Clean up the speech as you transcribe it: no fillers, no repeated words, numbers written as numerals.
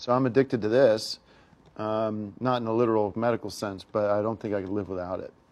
So I'm addicted to this, not in a literal medical sense, but I don't think I could live without it.